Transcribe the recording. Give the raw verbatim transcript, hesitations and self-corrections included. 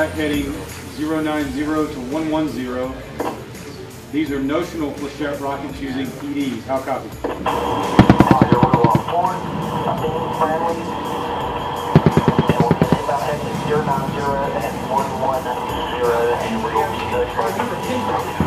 track heading zero nine zero to one one zero. These are notional flechette rockets using P Ds. How copy? Roger, we'll walk forward. Being friendly. And we'll get inbound heading zero nine zero and one one zero, and we will be good.